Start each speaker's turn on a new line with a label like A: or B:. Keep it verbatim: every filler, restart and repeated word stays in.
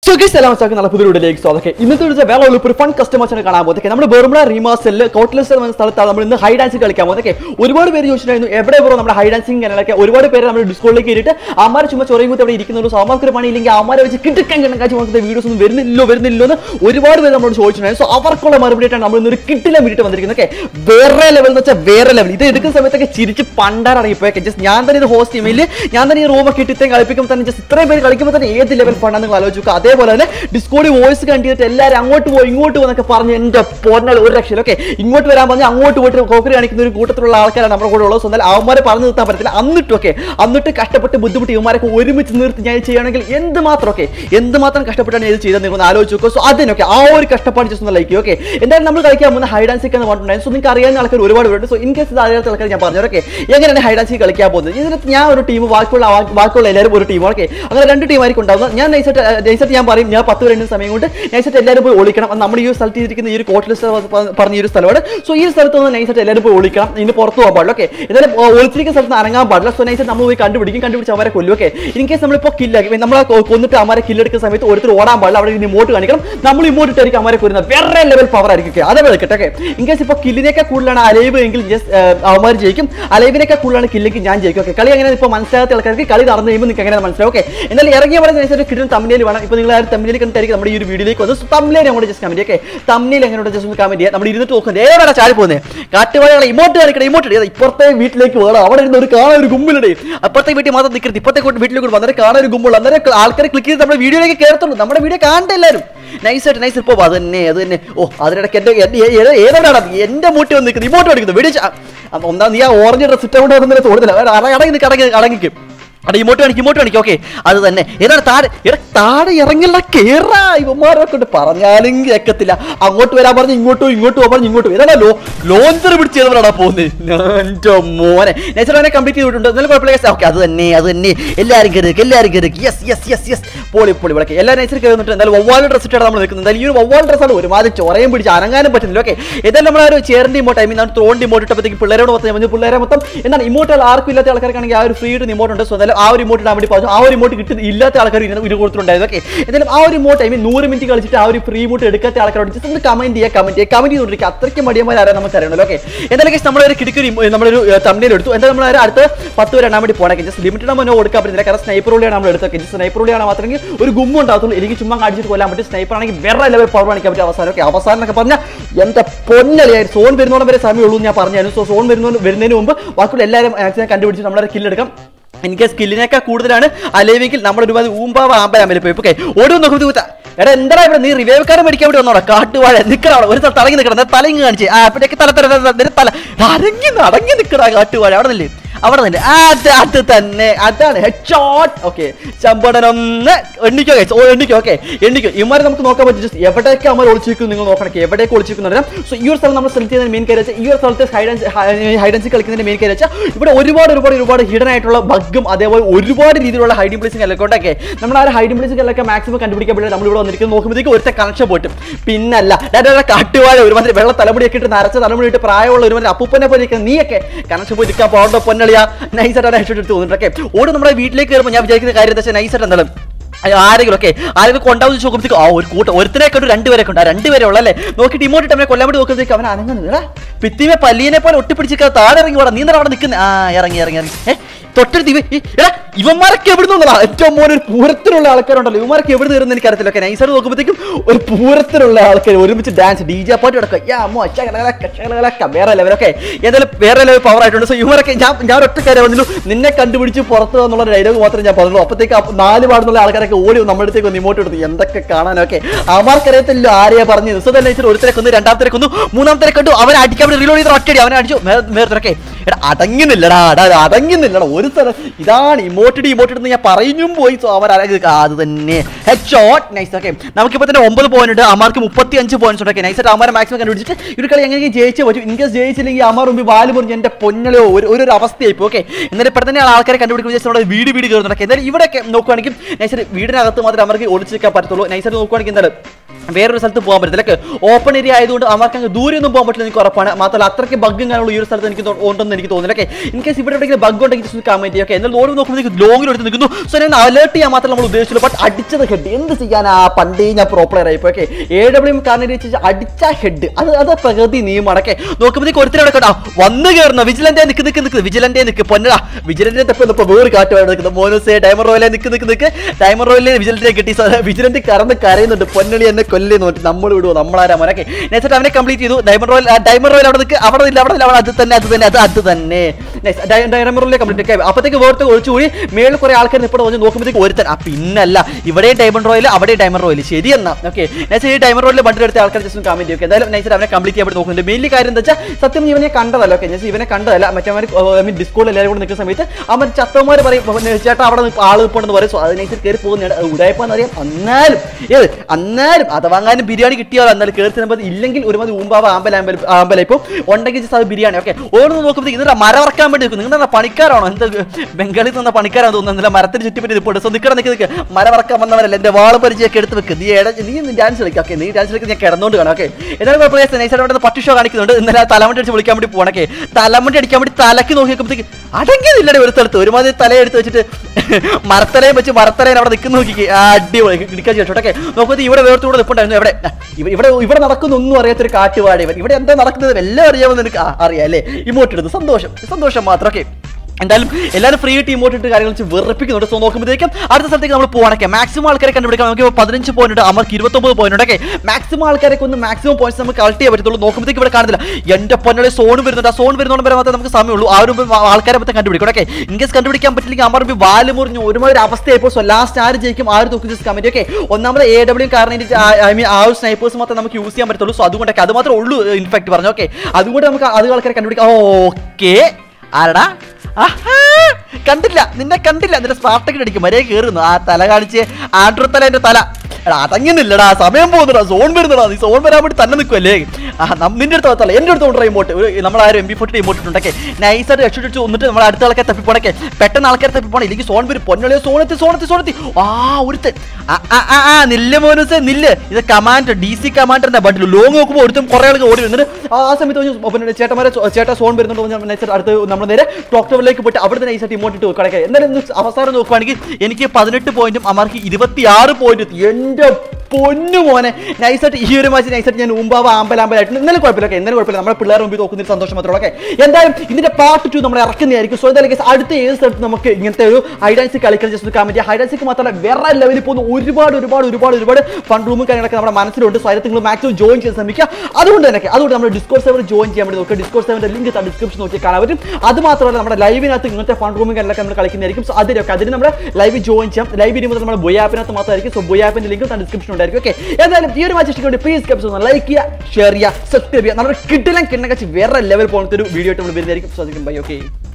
A: So guys, hello, welcome to the video. So, okay, in this video, we will fun customers and കാണാൻ പോകുന്നത്. നമ്മുടെ BERMUDA REMASTERED-ൽ കോട്ട്ലെസ് എന്ന സ്ഥലത്താണ് നമ്മൾ ഇന്ന് ഹൈ ഡാൻസ് കളിക്കാൻ പോകുന്നത്. ഒരുപാട് പേര് ചോദിച്ചിട്ടുണ്ടായിരുന്നു എവിടെ ബ്രോ നമ്മുടെ ഹൈ ഡാൻസിങ് ചാനലൊക്കെ ഒരുപാട് പേര് നമ്മുടെ ഡിസ്കോഡിലേക്ക് ഇട്ടിട്ട് അമ്മാർ ചുമ്മാ ചൊറയും കുത്തി അവിടെ ഇരിക്കുന്നുള്ളൂ. സോമാർക്ക് ഒരു പണിയില്ലെങ്കിൽ അമ്മാരെ വെച്ച് കിടക്കാൻ കിടക്കാൻ പോകുന്ന വീഡിയോസ് ഒന്നും വരുന്നില്ലോ വരുന്നില്ലോ എന്ന് ഒരുപാട് പേര് നമ്മളോട് ചോദിച്ചിട്ടുണ്ടായിരുന്നു. സോ അവർക്കുള്ള മറുപടിയായിട്ടാണ് നമ്മൾ ഇന്നൊരു കിട്ടില്ല വീഡിയോ വന്നിരിക്കുന്നത്. ഓക്കെ, വേറെ ലെവൽ എന്ന് വെച്ചാൽ വേറെ ലെവൽ. ഇത് എടുക്കുന്ന സമയത്തൊക്കെ ചിരിച്ച് പണ്ടാറടങ്ങിപ്പോയൊക്കെ ജസ്റ്റ് ഞാൻ തന്നെ ഇത് ഹോസ്റ്റ് ചെയ്യുമ്പോൾ ഞാൻ തന്നെ ഈ റൂമൊക്കെ ഇട്ട് ഇത്രയും കളിപ്പിക്കുമ്പോൾ തന്നെ ജസ്റ്റ് ഇത്രയും പേര് കളിക്കുമ്പോൾ തന്നെ ഏത് ലെവൽ ഫണ്ടാന്ന് നിങ്ങൾ ആലോചിക്കുക. അതേപോലെ തന്നെ ഡിസ്കോഡി വോയിസ് കണ്ടിട്ട് എല്ലാവരും അങ്ങോട്ട് പോയി ഇങ്ങോട്ട് പോകുന്നൊക്കെ പറഞ്ഞ് എൻ്റെ പോർണൽ ഒരു രക്ഷയില്ല. ഓക്കെ, ഇങ്ങോട്ട് വരാൻ പറഞ്ഞ് അങ്ങോട്ട് പോയിട്ട് കോക്കറി കാണിക്കുന്ന ഒരു കൂട്ടത്തിലുള്ള ആൾക്കാരാണ് നമ്മുടെ കൂടെ ഉള്ളത്. എന്നാൽ അവന്മാരെ പറഞ്ഞു നിർത്താൻ പറ്റത്തില്ല. എന്നിട്ടും ഒക്കെ എന്നിട്ട് കഷ്ടപ്പെട്ട് ബുദ്ധിമുട്ടി ഇവന്മാരൊക്കെ ഒരുമിച്ച് നിർത്തി ഞാൻ ചെയ്യുകയാണെങ്കിൽ എന്തുമാത്രം ഒക്കെ എന്തുമാത്രം കഷ്ടപ്പെട്ടാണ് ഇത് ചെയ്തത് നിങ്ങൾ ആലോചിച്ച് നോക്കുക. സോ അതിനൊക്കെ ആ ഒരു കഷ്ടപ്പാട് ജസ്റ്റ് ഒന്ന് ലൈക്ക്. ഓക്കെ, എന്തായാലും നമ്മൾ കളിക്കാൻ പോകുന്ന ഹൈ ഡാൻസിക്ക് എന്ന് പറഞ്ഞിട്ടുണ്ടായിരുന്നു. സോ നിങ്ങൾക്ക് അറിയാവുന്ന ആൾക്കാർ ഒരുപാട് പേരുണ്ട്. സോ ഇൻ കേസ് ഇത് അറിയാത്ത ആൾക്കാർ ഞാൻ പറഞ്ഞു. ഓക്കെ, എങ്ങനെയാണ് ഹൈ ഡാൻസിക്ക് കളിക്കാൻ പോകുന്നത്? ഇതിനകത്ത് ഞാൻ ഒരു ടീം ബാക്കിയുള്ള ബാക്കിയുള്ള എല്ലാവരും ഒരു ടീം. ഓക്കെ, അങ്ങനെ രണ്ട് ടീമായിരിക്കും ഉണ്ടാവുന്നത്. ഞാൻ നൈസായിട്ട് നൈസായിട്ട് ഞാൻ പറയും ഞാൻ പത്ത് രണ്ട് സമയം കൊണ്ട് നൈസായിട്ട് എല്ലാവരും പോയി ഒളിക്കണം. നമ്മൾ ഈ ഒരു സ്ഥലത്ത് ഇരിക്കുന്ന ഈ ഒരു കോട്ട്ലെസ് പറഞ്ഞ ഈ ഒരു സ്ഥലമാണ്. സോ ഈ സ്ഥലത്ത് നിന്ന് നൈസായിട്ട് എല്ലാവരും പോയി ഒളിക്കണം. ഇതിന് പുറത്ത് പോകാൻ പാടില്ല. ഓക്കെ, എന്തായാലും ഒളിച്ചിരിക്കുന്ന സ്ഥലത്ത് അനങ്ങാൻ പാടില്ല. സോ നൈസായിട്ട് നമ്മൾ പോയി കണ്ടുപിടിക്കും. കണ്ടുപിടിച്ച് അവരെ കൊല്ലും. ഓക്കെ, ഇൻ കേസ് നമ്മളിപ്പോൾ കില്ലാക്കി നമ്മളെ കൊന്നിട്ട് അമാരെ കില്ലെടുക്കുന്ന സമയത്ത് ഒരുത്തർ ഓടാൻ പാടില്ല. അവിടെ ഇമോട്ട് കാണിക്കണം. നമ്മൾ ഇമോട്ട് ഇട്ടായിരിക്കും അമാരെ കൊല്ലുന്നത്. വേറെ ലെവൽ പവർ ആയിരിക്കും. ഓക്കെ, അതേ വെക്കട്ടെ. ഓക്കെ, ഇൻ കേസ് ഇപ്പോൾ കില്ലിനേക്കാൾ കൂടുതലാണ് അലൈവ് എങ്കിൽ ജസ്റ്റ് അവന്മാർ ജയിക്കും. അലൈവിനേക്കാൾ കൂടുതലാണ് കില്ലെങ്കിൽ ഞാൻ ജയിക്കും. ഓക്കെ, കളി അങ്ങനെ ഇപ്പോൾ മനസ്സിലാകാത്ത ആൾക്കാർക്ക് കളി നടന്നു കഴിയുമ്പോൾ നിങ്ങൾക്ക് എങ്ങനെ മനസ്സിലാവും. ഓക്കെ, എന്നാലും ഇറങ്ങിയ പോലെ നൈസായിട്ട് കിട്ടുന്ന തമ്മിൽ വേണം. ഇപ്പോൾ നിങ്ങൾ ആ തമ്മിൽ കണ്ടിട്ടായിരിക്കും നമ്മുടെ ഈ ഒരു വീഡിയോയിലേക്ക് വന്നത്. തമ്മിൽ അങ്ങോട്ട് ജസ്റ്റ് കമന്റ്. ഓക്കെ, തമ്മിൽ എങ്ങനെയുണ്ട് ജസ്റ്റ് ഒന്ന് കമന്റ് ചെയ്യാം. നമ്മൾ ഇരുന്നിട്ട് നോക്കുന്നത് ഏതാണ് ചാടി പോകുന്നത്. കാട്ടുവാഴകളെ ഇമോട്ട് കാണിക്കണം. ഇമോട്ട് ഇപ്പുറത്തെ വീട്ടിലേക്ക് വേണം. അവിടെ ഇരുന്ന് ഒരു കാണാൻ ഒരു ഗുമ്പിലുണ്ട്. അപ്പുറത്തെ വീട്ടിൽ മാത്രം നിൽക്കരുത്. ഇപ്പുറത്തെ വീട്ടിലേക്ക് വന്നിട്ട് കാണാൻ ഒരു ഗുമ്പുള്ളൂ. അന്നേരം ആൾക്കാരെ ക്ലിക്ക് ചെയ്ത് നമ്മുടെ വീഡിയോയിലേക്ക് കയറത്തുള്ളൂ. നമ്മുടെ വീഡിയോ കാണണ്ട എല്ലാവരും നൈസായിട്ട് നൈസ്. ഇപ്പോൾ അത് തന്നെ അത് തന്നെ. ഓ, അതിനിടയ്ക്ക് എൻ്റെ ഏതാണ് എൻ്റെ മൂട്ടി വന്ന് നിൽക്കുന്നത് ഇമോട്ട് കാണിക്കുന്നത്. വീഡിയോ ഒന്നാം നീ ആ ഓറഞ്ച് ഡ്രസ് ഇട്ടുകൊണ്ട് വരുന്നതിന് തോന്നുന്നില്ല. അടങ്ങി നിൽക്കുക അടങ്ങി അടങ്ങിക്കും അവിടെ ഇമോട്ട് കാണിക്കും ഇമോട്ട് കാണിക്കും. ഓക്കെ, അത് തന്നെ. ഏതാണ് താഴെ എടാ താഴെ ഇറങ്ങില്ല കേറാ. ഇവന്മാരെ കൊണ്ട് പറഞ്ഞാലും കേൾക്കത്തില്ല. അങ്ങോട്ട് വരാൻ പറഞ്ഞ് ഇങ്ങോട്ടും ഇങ്ങോട്ടും പറഞ്ഞ് ഇങ്ങോട്ടും ഏതാ ലോ ലോഞ്ചർ പിടിച്ച് ചെയ്തവരാണ് പോകുന്നത്. എൻ്റെ മോനെ നേച്ചറിനെ കംപ്ലീറ്റ് ചെയ്തിട്ടുണ്ട്. എന്നാലും കുഴപ്പമില്ല. ഓക്കെ, അത് തന്നെ അത് തന്നെ. എല്ലാവരും കയറി എല്ലാവരും കയറി. യെസ് യെസ് യെസ് യെസ് പൊളി പൊളി വിളക്കെ എല്ലാവരും നേച്ചർ കയറുന്നുണ്ട്. എന്തായാലും വവ്വാൽ ഡ്രസ് ഇട്ടാണ് നമ്മൾ നിൽക്കുന്നത്. എന്തായാലും ഈ ഒരു വവ്വാൽ ഡ്രസ്സാണ് ഒരുമാതിരി ചോറയും പിടിച്ച് അനങ്ങാനും പറ്റുന്നില്ല. ഓക്കെ, ഏതായാലും നമ്മൾ ആ ഒരു ചേറിൻ്റെ ഇമോട്ട് ഐ മീൻ നമ്മൾ ത്രോണിൻ്റെ ഇമോട്ട് ഇട്ടപ്പോഴത്തേക്ക് പിള്ളേരോട് മൊത്തം പിള്ളേരെ മൊത്തം എന്താണ് ഇമോട്ടുകൾ ആർക്കും ഇല്ലാത്ത ആൾക്കാർക്കാണെങ്കിൽ ആ ഒരു ഫ്രീ ഇട്ട് ഇമോട്ട് ഉണ്ട്. സോ എന്തായാലും ആ ഒരു ഇമോട്ട് ഇടാൻ വേണ്ടി പറഞ്ഞു. ആ ഒരു ഇമോട്ട് കിട്ടി ഇല്ലാത്ത ആൾക്കാർ ഇത് കൊടുത്തിട്ടുണ്ടായിരുന്നു. ഓക്കെ, എന്തായാലും ആ ഒരു ഇമോട്ട് ഐ മീൻ നൂറ് മിനിറ്റ് കളിച്ചിട്ട് ആ ഒരു ഫ്രീ ഇമോട്ട് എടുക്കാത്ത ആൾക്കാരോട് ജസ്റ്റ് ഒന്ന് കമന്റ് ചെയ്യുക കമന്റ് ചെയ്യുക കമന്റ് ചെയ്തുകൊണ്ടിരിക്കുക. അത്രയ്ക്ക് മടിയന്മാരാണ് നമുക്ക് അറിയണല്ലോ. ഓക്കെ, എന്തായാലും നമ്മളൊരു കിടക്കൊരു നമ്മളൊരു തമ്മിൽ എടുത്തു. എന്തായാലും നമ്മൾ അടുത്ത പത്ത് പേര് എണ്ണാൻ വേണ്ടി പോകണം. ജസ്റ്റ് ലിമിറ്റഡ് നമ്മൾ കൊടുക്കാൻ പറ്റില്ല. കാരണം സ്നൈപ്പർ ഉള്ളിയാണ് നമ്മൾ എടുത്തൊക്കെ. ജസ്റ്റ് സ്നൈപ്പർ ഉള്ളിയാണ് മാത്രമെങ്കിൽ ഒരു ഗുമ്മ ഉണ്ടാകത്തുള്ളൂ. എനിക്ക് ചുമ്മാ കാണിച്ചിട്ട് കൊല്ലാൻ പറ്റും. സ്നൈപ്പർ ആണെങ്കിൽ വേറെ ലെവൽ പവർ കാണിക്കാൻ പറ്റും അവസാനം. ഓക്കെ, അവസാനം എന്നൊക്കെ പറഞ്ഞാൽ എൻ്റെ പൊന്നലിയായി സോൺ വരുന്നോളം വരെ സമയമുള്ളൂ ഞാൻ പറഞ്ഞായിരുന്നു. സോ സോൺ വരുന്ന വരുന്നതിന് മുമ്പ് ബാക്കിയുള്ള എല്ലാവരും മാക്സിമം കണ്ടുപിടിച്ച് നമ്മളെ കില്ലെടുക്കാം. എനിക്ക് സ്കില്ലിനേക്കാൾ കൂടുതലാണ് അലൈവെങ്കിൽ നമ്മൾ ഒരുപാട് ഊമ്പാവ ആമ്പലാമ്പല പോയി. ഓക്കെ, ഓരോ നോക്കി കൂത്താ എടാ എന്താ ഇവിടെ നീ റിവൈവ്ക്കാരെ മേടിക്കാൻ വേണ്ടി വന്നോടാ. കാട്ടുവാഴ നിൽക്കണ ഒരു തലങ്ങി നിൽക്കണം. തലങ്ങി കാണിച്ച് ആ അപ്പോഴേക്ക് തല തല തല അടങ്ങി അടങ്ങി നിൽക്കടാ കാട്ടുവാഴ. അവിടെ നില്ലേ അവിടെ തന്നെ അത് അത് തന്നെ അതാണ് ഹെഡ് ഷോട്ട്. ഓക്കെ, ചമ്പടനൊന്ന് എണ്ണിക്കോ ഓ എണ്ണിക്കോ. ഓക്കെ, എണ്ണിക്കോ. ഇവന്മാരെ നമുക്ക് നോക്കാൻ പറ്റും. ജസ്റ്റ് എവിടേക്ക് അവർ ഒളിച്ചിരിക്കും നിങ്ങൾ നോക്കണം. എവിടേക്ക് ഒളിച്ചിരിക്കുന്നറിയാം. സോ ഈ ഒരു സ്ഥലം നമ്മൾ സെലക്ട് ചെയ്യുന്നതിന് മെയിൻ കാര്യം വെച്ചാൽ ഈ ഒരു സ്ഥലത്ത് ഹൈഡൻസ് ഹൈഡൻസി കളിക്കുന്നതിന്റെ മെയിൻ കാര്യം വെച്ചാൽ ഇവിടെ ഒരുപാട് ഒരുപാട് ഒരുപാട് ഹിഡൻ ആയിട്ടുള്ള ബഗ്ഗും അതേപോലെ ഒരുപാട് രീതിയിലുള്ള ഹൈഡിംഗ് പ്ലേസിംഗ് എല്ലൊക്കെ നമ്മൾ ആ ഹൈഡിംഗ് പ്ലേസിംഗ് എല്ലാം മാക്സിമം കണ്ടുപിടിക്കാൻ പറ്റില്ല. നമ്മൾ ഇവിടെ വന്നിരിക്കുന്നത് നോക്കുമ്പോഴത്തേക്ക് ഒരുത്ത കണക്ഷൻ പോയിട്ടും പിന്നല്ല കാട്ടുവാഴ ഒരുമാതിരി വെള്ള തലമുടിയൊക്കെ ഇട്ട് നരച്ച തലമുടിയിട്ട് പ്രായമുള്ള ഒരുമാതിരി അപ്പൂപ്പനെ പോലെ ഇരിക്കുന്ന നീയൊക്കെ കണക്ഷൻ പോയി നിൽക്കാൻ പോകേണ്ട പൊന്നളിയാ നൈസായിട്ട് ഹെഡ് എടുത്ത് തോന്നിട്ടൊക്കെ ഓടി നമ്മുടെ വീട്ടിലേക്ക് കയറുമ്പോൾ ഞാൻ വിചാരിക്കുന്ന കാര്യം എന്താ വെച്ചാൽ നൈസായിട്ട് എന്താണ് ആരെങ്കിലും ഒക്കെ ആരെങ്കിലും കൊണ്ടാവുന്ന നോക്കുമ്പോഴത്തേക്ക് ആ ഒരു കൂട്ടം ഒരുത്തനെ കണ്ടു രണ്ടുപേരെ കൊണ്ട് ആ രണ്ടുപേരെ ഉള്ളല്ലേ നോക്കിയിട്ട് ഇമോട്ടിട്ട് അവനെ കൊല്ലാൻ വേണ്ടി നോക്കുമ്പോഴത്തേക്ക് അവൻ അനങ്ങുന്നില്ല. പിത്തിമെ പല്ലീനെ പോലെ ഒട്ടിപ്പിടിച്ചിരിക്കുക. താഴെ ഇറങ്ങി പോടാ. നീ എന്താ അവിടെ നിൽക്കുന്നത്? ആ ഇറങ്ങി ഇറങ്ങി ഇറങ്ങി ഏഹ് തൊട്ടടുത്ത് എടാ ഇവന്മാരൊക്കെ എവിടെ നിന്നാ ഏറ്റവും മോനെ ഒരു പൂരത്തിലുള്ള ആൾക്കാരുണ്ടല്ലോ. ഇവന്മാരൊക്കെ എവിടെ നിന്ന് എനിക്ക് അറിയത്തില്ല. ഒക്കെ നൈസായിട്ട് നോക്കുമ്പോഴത്തേക്കും ഒരു പൂരത്തിലുള്ള ആൾക്കാർ ഒരുമിച്ച് ഡാൻസ് ഡി ജെ പാട്ട് കിടക്കുക. വേറെ ലെവലൊക്കെ എന്തായാലും വേറെ ലെവൽ പവർ ആയിട്ടുണ്ട്. സോ ഇവരൊക്കെ ഞാൻ ഞാൻ ഒറ്റ കാര്യം പറഞ്ഞുള്ളൂ നിന്നെ കണ്ടുപിടിച്ച് പുറത്ത് എന്നുള്ള ഡയലോഗ് മാത്രമേ ഞാൻ പറഞ്ഞുള്ളൂ. അപ്പോഴത്തേക്ക് നാല് പാടുന്നുള്ള ആൾക്കാരൊക്കെ ഓടി നമ്മുടെ അടുത്തേക്ക് ഒന്ന് ഇമോട്ട് എടുത്തു. എന്തൊക്കെ കാണാനൊക്കെ അമാർക്കറിയത്തില്ലോ ആരെയാ പറഞ്ഞത്. സോ തന്നെ ഒരുത്തരെ കൊന്നു രണ്ടാമത്തെ കൊന്നു മൂന്നാമത്തെ കണ്ടു അവനെ അടിക്കാൻ വേണ്ടി റീലോഡ് ചെയ്ത് ഒറ്റടി അവനെ അടിച്ചു. വേറൊക്കെ എടാ അടങ്ങുന്നില്ലടാ അടങ്ങുന്നില്ലടാ ഒരു സ്ഥലം ഇതാണ് ഇമോട്ടിഡ് ഇമോട്ടിഡ് എന്ന് ഞാൻ പറയും പോയി. സോ അവർ അത് തന്നെ ഹെഡ് ഷോട്ട് നൈസ്. ഓക്കെ, നമുക്കിപ്പോൾ തന്നെ ഒമ്പത് പോയിന്റ് ഉണ്ട്. അമാർക്ക് മുപ്പത്തി അഞ്ച് പോയിന്റ്സ് ഉണ്ട്. നൈസായിട്ട് അമാരെ മാക്സിമം കണ്ടുപിടിച്ചിട്ട് ഒരു കളി എങ്ങനെ ജയിച്ചേ പറ്റും. ഇൻ കേസ് ജയിച്ചില്ലെങ്കിൽ അമാർ മുമ്പ് വാല് മുറിഞ്ഞ് എൻ്റെ പൊന്നലോ ഒരു ഒരു അവസ്ഥയായിപ്പോൾ. ഓക്കെ, എന്നാലും ഇപ്പോൾ തന്നെ ആൾക്കാരെ കണ്ടുപിടിക്കുന്ന വിചാരിച്ച് നമ്മുടെ വീട് വീട് കയറുന്നുണ്ട്. എന്തായാലും ഇവിടെയൊക്കെ നോക്കുകയാണെങ്കിൽ നൈസായിട്ട് വീടിനകത്ത് മാത്രമേ അവർക്ക് ഒളിച്ചിരിക്കാൻ പറ്റത്തുള്ളൂ. നൈസായിട്ട് നോക്കുകയാണെങ്കിൽ എന്താണ് വേറൊരു സ്ഥലത്ത് പോകാൻ പറ്റില്ല. ലൈക്ക് ഓപ്പൺ ഏരിയ ആയതുകൊണ്ട് അവർക്ക് അങ്ങ് ദൂരെ ഒന്നും പോകാൻ പറ്റില്ല, എനിക്ക് ഉറപ്പാണ്. മാത്രമല്ല അത്രയ്ക്ക് ബഗ്ഗും കാര്യമുള്ള ഈ ഒരു സ്ഥലത്ത് എനിക്ക് ഉണ്ടെന്ന് എനിക്ക് തോന്നുന്നില്ല. ഓക്കെ, ഇൻ കേസ് ഇവിടെ എവിടെയെങ്കിലും ബഗ് ഉണ്ടെങ്കിൽ ജസ്റ്റ് കമന്റ് ചെയ്യുക. എന്നാൽ ഓടി നോക്കുമ്പോഴേക്ക് ലോങ്ങിൽ എടുത്ത് നിൽക്കുന്നു. സോ ഞാൻ അലേർട്ട് ചെയ്യാൻ മാത്രം നമ്മൾ ഉദ്ദേശിച്ചുള്ളൂ. ബട്ട് അടിച്ചത് ഹെഡ് എന്ത് ചെയ്യാനാ, പണ്ടേ ഞാൻ പ്രോ പ്ലെയർ ആയിപ്പോ. ഓക്കെ, എ ഡബ്ല്യു എം കാരണം അടിച്ച ഹെഡ് അത് അത് പ്രകൃതി നിയമമാണ്. ഓക്കെ, നോക്കുമ്പോഴേക്ക് ഒരുത്തരവിടെ കേട്ടോ വന്ന് കയറുന്ന വിജിലന്റെ നിക്ക് നിക്ക് നിക്ക് വിജിലന്റെ നിക്ക് പൊന്നടാ വിജിലന്റെ തപ്പ് വേറെ കാറ്റ് നിൽക്കുന്നത് മോനോസെ ഡയമണ്ട് റോയിലെ നിക്ക് നിക്ക് നിക്ക് ഡയമണ്ട് റോയിലെ വിജിലന്റെ കിട്ടി. വിജിലന്റ് കറന്ന് കരയുന്നുണ്ട്, പൊന്നളി എന്നെ കൊല്ലുന്നു നോക്കി നമ്മൾ വിടുവോ, നമ്മളാരാ മോനൊക്കെ. നെക്സ്റ്റ് അവനെ കംപ്ലീറ്റ് ചെയ്തു. ഡയമണ്ട് റോയിൽ ഡയമണ്ട് റോയിൽ അവിടെ നിൽക്ക്, അവിടെ ഇല്ല അവിടെ ഇല്ല അവിടെ അത് തന്നെ അത് തന്നെ അത് അത് തന്നെ ഡയമണ്ട് റോയിലെ കംപ്ലീറ്റ് ഒക്കെ. അപ്പോഴത്തേക്ക് വേർത്ത് ഒഴിച്ചുകൂടി മേളിൽ കുറെ ആൾക്കാർ ഇപ്പോൾ വന്ന് നോക്കുമ്പോഴത്തേക്ക് ഒരുത്തൻ ആ പിന്നല്ല ഇവിടെ ഡയമണ്ട് റോയിൽ അവിടെ ഡയമണ്ട് റോയിൽ ശരി എന്നാ. ഓക്കെ, നെക്സ്റ്റ് ഈ ഡയമണ്ട് റോയിലെ ബണ്ടിൽ എടുത്ത ആൾക്കാർ ജസ്റ്റ് കമന്റ് ചെയ്യും. എന്തായാലും നെക്സ്റ്റ് അവനെ കംപ്ലീറ്റ് ചെയ്യാൻ നോക്കുന്നുണ്ട്. മെയിൻലി കാര്യം എന്താ വെച്ചാൽ സത്യം ഇവനെ കണ്ടതല്ല. ഓക്കെ, നെക്സ്റ്റ് ഇവനെ കണ്ടതല്ല മറ്റേ ഐ മീൻ ഡിസ്കോളിൽ എല്ലാവരും കൂടെ നിൽക്കുന്ന സമയത്ത് അവൻ ചത്തവന്മാർ പറയും ചേട്ടാ അവിടെ ആൾ നിൽപ്പുണ്ടെന്ന് പറയും. സോ അതിനനുസരിച്ച് കയറി പോകുന്നതാണ് ഉടായ്പാന്ന് അറിയാം. എന്നാലും ഏത് അന്നാലും അത് വാങ്ങാനും ബിരിയാണി കിട്ടിയാലോ എന്നാലും കയറി തിന്നുമ്പോൾ ഇല്ലെങ്കിൽ ഒരുമാതിരി ഊമ്പാവ ആമ്പൽ ആമ്പൽ ആമ്പല ഇപ്പോൾ ഉണ്ടെങ്കിൽ അത് ബിരിയാണി. ഓക്കെ, ഓരോന്ന് നോക്കുമ്പോൾ ഇന്നലെ മരം ഇറക്കാൻ വേണ്ടി നിൽക്കും. നിങ്ങൾ പണിക്കാരാണോ എന്ത് ബംഗാളിൽ നിന്ന് പണിക്കാരാണ് തോന്നുന്നില്ല. മരത്തിന് ചുറ്റിപ്പറ്റി ഇപ്പോൾ സോ നിൽക്കണം നിൽക്കുക നിൽക്കുക മരം ഇറക്കാൻ വന്നവരല്ല. എൻ്റെ വാള് പരിചയമൊക്കെ എടുത്ത് വെക്ക്. നീ ഇട നീ ഡാൻസ് കളിക്കാം. ഓക്കെ, നീ ഡാൻസ് കളിക്കാൻ ഞാൻ കിടന്നുകൊണ്ട് കാണാം. ഓക്കെ, എന്നാലും കുഴപ്പമില്ല. നൈസായിട്ട് പട്ടി ഷോ കാണിക്കുന്നുണ്ട്. ഇന്നലെ തലമുണ്ടി അടിച്ച് വിളിക്കാൻ വേണ്ടി പോകണം. ഓക്കെ, തലമുണ്ടി അടിക്കാൻ വേണ്ടി തലക്ക് നോക്കി നോക്കുമ്പോഴത്തേക്ക് അടങ്ങിയതില്ലടെ ഒരു സ്ഥലത്ത് ഒരുമാതിരി തലയെടുത്ത് വെച്ചിട്ട് മരത്തലയും വെച്ച് മരത്തലയും അവിടെ നിൽക്കുന്ന നോക്കി അടിപൊളി ഇടിക്കാൻ ചോദിച്ചോട്ടെ. ഓക്കെ, നോക്കുമ്പോൾ ഇവിടെ വേർത്തൂടെ നിൽപ്പുണ്ടായിരുന്നു. എവിടെ ഇവിടെ ഇവിടെ നടക്കുന്നൊന്നും അറിയാത്തൊരു കാറ്റുപാടി. ഇവിടെ എന്താ നടക്കുന്നത് എല്ലാം അറിയാമെന്ന് എനിക്ക് അറിയാം അല്ലേ. ഇമോട്ട് എടുത്ത് സന്തോഷം സന്തോഷം മാത്രം. ഓക്കെ, എന്തായാലും എല്ലാവരും ഫ്രീ ആയിട്ട് ഇമോട്ട് ഇട്ട് കാര്യങ്ങൾ വെച്ച് വെറുപ്പിക്കുന്നുണ്ട്. സോ നോക്കുമ്പോഴത്തേക്കും അടുത്ത സ്ഥലത്തേക്ക് നമ്മൾ പോകണക്കെ മാക്സിമം ആൾക്കാരെ കണ്ടുപിടിക്കാം. നമുക്ക് പതിനഞ്ച് പോയിന്റ് ഉണ്ട്, അവർക്ക് ഇരുപത്തൊമ്പത് പോയിന്റ് ഉണ്ട്. ഓക്കെ, മാക്സിമം ആൾക്കാരൊക്കെ ഒന്ന് മാക്സിമം പോയിന്റ്സ് നമുക്ക് കളക്ട് ചെയ്യാൻ പറ്റത്തുള്ളൂ. നോക്കുമ്പോഴത്തേക്ക് ഇവിടെ കാണുന്നില്ല. എൻ്റെ പൊന്നളെ സോൺ വരുന്നുണ്ട്. ആ സോൺ വരുന്നോണ്ട് വരെ മാത്രമേ നമുക്ക് സമയമുള്ളൂ. ആ ഒരു ആൾക്കാരെ പറ്റി കണ്ടുപിടിക്കണം. ഓക്കെ, ഇൻ കേസ് കണ്ടുപിടിക്കാൻ പറ്റില്ലെങ്കിൽ അമ്മ വാല് മുറിഞ്ഞു ഒരുമാതിരി അവസ്ഥയായപ്പോൾ. സോ ലാസ്റ്റ് ആര് ജയിക്കും ആര് നോക്കി ജസ്റ്റ് കമന്റ്. ഓക്കെ, ഒന്നാമത് എ ഡബ്ല്യു കാരണം ഐ മീൻ ആ ഒരു സ്നൈപ്പേഴ്സ് മാത്രമേ നമുക്ക് യൂസ് ചെയ്യാൻ പറ്റത്തുള്ളൂ. സോ അതുകൊണ്ടൊക്കെ അത് മാത്രമേ ഉള്ളൂ ഇൻഫാക്ട് പറഞ്ഞു. ഓക്കെ, അതുകൊണ്ട് നമുക്ക് അത് ആൾക്കാരെ കണ്ടുപിടിക്കാം. ഓക്കെ, ആരടാ കണ്ടില്ല നിന്നെ കണ്ടില്ല നിന്റെ സ്പാർട്ടൊക്കെ അടിക്കും മരേ കയറുന്നു. ആ തല കാണിച്ച് ആൻഡ്രൂ തല എൻ്റെ തല എടാ അതങ്ങനെയില്ലടാ സമയം പോകുന്നുടാ സോൺ വരുന്നടാ. നീ സോൺ വരാൻ വേണ്ടി തന്നെ നിൽക്കുമല്ലേ. ആ നിന്റെ അടുത്ത് വത്തല്ല എൻ്റെ അടുത്ത് കൊണ്ടുവരാൻ ഇമോട്ട് നമ്മൾ ആരും എം ബി ഫോർട്ടി ഇമോട്ട് ഉണ്ടൊക്കെ നൈസായിട്ട് രക്ഷടിച്ച് വന്നിട്ട് നമ്മൾ അടുത്ത ആൾക്കാർ തപ്പിപ്പോണൊക്കെ പെട്ടെന്ന് ആൾക്കാർ തപ്പിപ്പോണം. ഇല്ലെങ്കിൽ സോൺ വരും പൊന്നളിയോ സോണത്തി സോണത്തി സോണത്തി ആ ഒരുത്ത് ആ നില്ല മോനസ് നില്ല്. ഇത് കമാൻഡർ ഡി സി കമാൻഡറിന്റെ ബണ്ടിൽ ലോങ് നോക്കുമ്പോൾ ഒരുത്തും കുറേ ആൾക്ക് ഓടി വരുന്നുണ്ട്. ആ സമയത്ത് ചേട്ടന്മാരെ ചേട്ടാ സോൺ വരുന്നുണ്ടോ അടുത്ത് നമ്മൾ നേരെ ക്ലോക്ക് ടവറിലേക്ക് പോയിട്ട് അവിടെ നിന്ന് നൈസായിട്ട് ഇമോട്ട് ഇട്ട് കിടക്കുക. എന്തായാലും അവസാനം നോക്കുവാണെങ്കിൽ എനിക്ക് പതിനെട്ട് പോയിന്റും അവർക്ക് ഇരുപത്തിയാറ് പോയിന്റ്. എൻ്റെ പൊന്നു മോനെ നൈസായിട്ട് ഈ ഒരു മാച്ച് നൈസായിട്ട് ഞാൻ ഉമ്പാവ ആമ്പലാമ്പലായിട്ട് ഇന്നലെ കുഴപ്പമില്ല. എന്നാലും കുഴപ്പമില്ല. നമ്മുടെ പിള്ളേർ മുമ്പിൽ നോക്കുന്നൊരു സന്തോഷം മാത്രമേ. ഓക്കെ, എന്തായാലും ഇതിന്റെ പാർട്ട് ടു നമ്മൾ ഇറക്കുന്നതായിരിക്കും. സോ എന്തായാലും അടുത്ത ഏത് സ്ഥലത്ത് നമുക്ക് ഇങ്ങനത്തെ ഒരു ഹൈഡാൻസി കളിക്കാൻ ജസ്റ്റ് കമന്റ്. ഹൈഡാൻസിക്ക് മാത്രമല്ല വേറെ ലെവലിൽ പോകുന്ന ഒരുപാട് ഒരുപാട് ഒരുപാട് ഒരുപാട് ഫൺ റൂമും കാര്യങ്ങളൊക്കെ നമ്മുടെ മനസ്സിലുണ്ട്. സോ അതിൽ നിങ്ങൾ മാക്സിമം ജോയിൻ ചെയ്യാൻ ശ്രമിക്കുക. അതുകൊണ്ട് തന്നെ അതുകൊണ്ട് നമ്മുടെ ഡിസ്കോഡ് സെർവർ ജോയിൻ ചെയ്യാൻ വേണ്ടി നോക്കുക. ഡിസ്കോഡ് സെർവറിന്റെ ലിങ്ക് ഡിസ്ക്രിപ്ഷൻ നോക്കി കാണാൻ പറ്റും. അത് മാത്രമല്ല നമ്മുടെ ലൈവിനകത്ത് ഇങ്ങനത്തെ ഫൺ റൂമും കാര്യങ്ങളൊക്കെ നമ്മൾ കളിക്കുന്നതായിരിക്കും. സോ അതിലൊക്കെ അതിന് നമ്മുടെ ലൈവ് ജോയിൻ ചെയ്യാം. ലൈവ് ചെയ്യുമ്പോൾ നമ്മുടെ ബോയ് ആപ്പിനകത്ത് മാത്രമായിരിക്കും. സോ ബോയ് ആപ്പിന്റെ ലിങ്ക് ഡിസ്ക്രിപ്ഷൻ ഉണ്ടായിരിക്കും. ഓക്കെ, എന്തായാലും ഈ ഒരു മാച്ച് ഇഷ്ടപ്പെട്ട് പ്ലീസ് കപ്സ് ലൈക്ക് ചെയ്യുക, ഷെയർ ചെയ്യുക, സബ്സ്ക്രൈബ് ചെയ്യുക. നമ്മുടെ കിട്ടില്ല കിണ്ണക്കച്ച് വേറെ ലെവൽ പോകുന്ന ഒരു വീഡിയോ ആയിട്ട് നമ്മൾ വരുന്നതായിരിക്കും. സോ അതിക്കും ബൈ. ഓക്കെ.